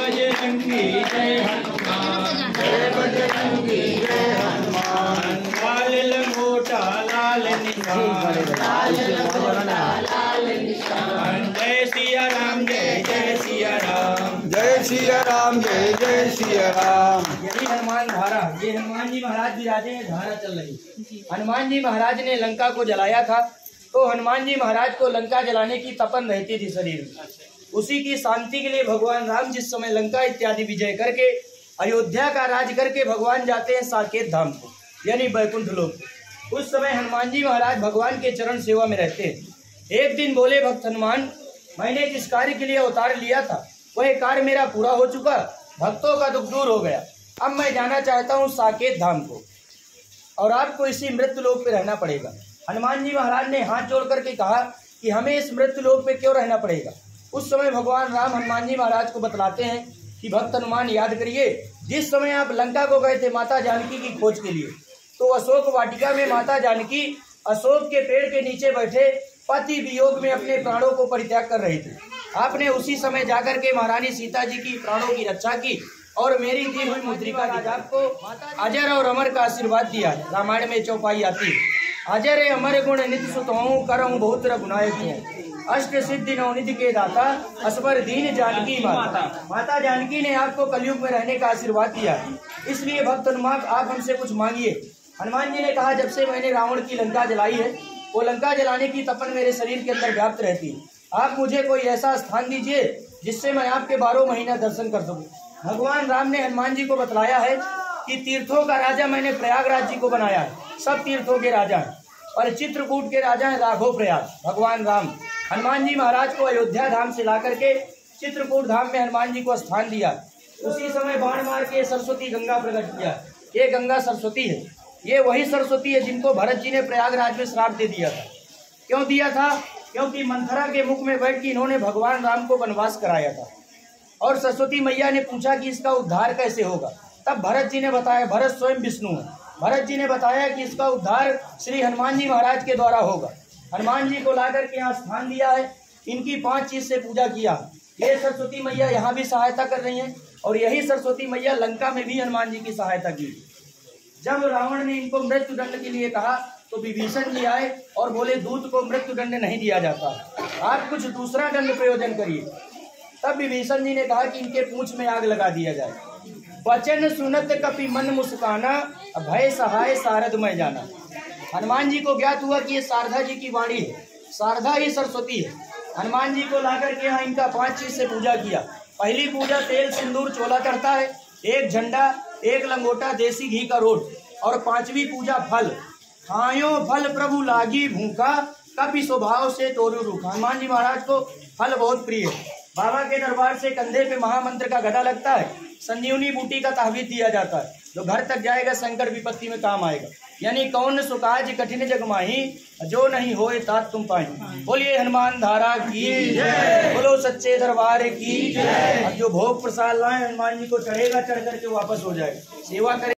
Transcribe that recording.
बजरंगी जय हनुमान, जय बजरंगी जय हनुमान। लाल लंगोटा लाल निशान, लाल लंगोटा लाल निशान। जय सिया राम जय सिया राम, जय सिया राम जय सिया राम। यही हनुमान धारा, ये हनुमान जी महाराज विराजे हैं, धारा चल रही। हनुमान जी महाराज ने लंका को जलाया था, तो हनुमान जी महाराज को लंका जलाने की तपन रहती थी शरीर में। उसी की शांति के लिए भगवान राम जिस समय लंका इत्यादि विजय करके अयोध्या का राज करके भगवान जाते हैं साकेत धाम को, यानी बैकुंठ लोक। उस समय हनुमान जी महाराज भगवान के चरण सेवा में रहते हैं। एक दिन बोले भक्त हनुमान, मैंने जिस कार्य के लिए अवतार लिया था वह कार्य मेरा पूरा हो चुका, भक्तों का दुख दूर हो गया। अब मैं जाना चाहता हूँ साकेत धाम को, और आपको इसी मृत्यु लोक पे रहना पड़ेगा। हनुमान जी महाराज ने हाथ जोड़ करके कहा कि हमें इस मृत्यु लोक पे क्यों रहना पड़ेगा। उस समय भगवान राम हनुमान जी महाराज को बतलाते हैं कि भक्त हनुमान याद करिए, जिस समय आप लंका को गए थे माता जानकी की खोज के लिए, तो अशोक वाटिका में माता जानकी अशोक के पेड़ के नीचे बैठे पति वियोग में अपने प्राणों को परित्याग कर रहे थे। आपने उसी समय जाकर के महारानी सीता जी की प्राणों की रक्षा की और मेरी दी हुई मुद्रिका दी, आपको अजर और अमर का आशीर्वाद दिया। रामायण में चौपाई आती है, अजर अमर गुण नित्य सुतहूँ करहूँ बहुत रघुनायक हूँ, अष्ट सिद्धि नवनिधि के दाता असबर दीन जानकी माता। माता जानकी ने आपको कलयुग में रहने का आशीर्वाद दिया, इसलिए भक्त हनुमान आप हमसे कुछ मांगिए। हनुमान जी ने कहा, जब से मैंने रावण की लंका जलाई है, वो लंका जलाने की तपन मेरे शरीर के अंदर व्याप्त रहती है। आप मुझे कोई ऐसा स्थान दीजिए जिससे मैं आपके 12 महीना दर्शन कर सकूं। भगवान राम ने हनुमान जी को बतलाया है कि तीर्थों का राजा मैंने प्रयागराज जी को बनाया है, सब तीर्थों के राजा हैं, और चित्रकूट के राजा हैं राघव प्रयाग। भगवान राम हनुमान जी महाराज को अयोध्या धाम से ला करके चित्रकूट धाम में हनुमान जी को स्थान दिया। उसी समय बाण मार के सरस्वती गंगा प्रकट किया। ये गंगा सरस्वती है, ये वही सरस्वती है जिनको भरत जी ने प्रयागराज में श्राप दे दिया था। क्यों दिया था? क्योंकि मंथरा के मुख में बैठ के इन्होंने भगवान राम को वनवास कराया था, और सरस्वती मैया ने पूछा कि इसका उद्धार कैसे होगा। तब भरत जी ने बताया, भरत स्वयं विष्णु है, भरत जी ने बताया कि इसका उद्धार श्री हनुमान जी महाराज के द्वारा होगा। हनुमान जी को लाकर के यहाँ स्थान दिया है, इनकी 5 चीज से पूजा किया। ये सरस्वती मैया यहाँ भी सहायता कर रही हैं, और यही सरस्वती मैया लंका में भी हनुमान जी की सहायता की। जब रावण ने इनको मृत्यु दंड के लिए कहा तो विभीषण जी आए और बोले, दूत को मृत्यु दंड नहीं दिया जाता, आप कुछ दूसरा दंड प्रयोजन करिए। तब विभीषण जी ने कहा कि इनके पूंछ में आग लगा दिया जाए। वचन सुनत कपि मन मुस्काना, भय सहाय शारद मैं जाना। हनुमान जी को ज्ञात हुआ कि ये शारदा जी की वाणी है, शारदा ही सरस्वती है। हनुमान जी को लाकर के यहाँ इनका 5 चीज से पूजा किया। पहली पूजा तेल सिंदूर चोला करता है, एक झंडा, एक लंगोटा देसी घी का रोट, और 5वीं पूजा फल। खायो फल प्रभु लागी भूखा, कपि स्वभाव से तोरू रूखा। हनुमान जी महाराज को फल बहुत प्रिय है। बाबा के दरबार से कंधे पे महामंत्र का गदा लगता है, संजीवनी बूटी का ताबीज दिया जाता है, जो घर तक जाएगा संकट विपत्ति में काम आएगा। यानी कौन सुकाज कठिन जग माही, जो नहीं होए तात तुम पाई। बोलिए हनुमान धारा की जय, बोलो सच्चे दरबार की जय। अब जो भोग प्रसाद लाए हनुमान जी को चढ़ेगा, चढ़ करके वापस हो जाएगा। सेवा करे।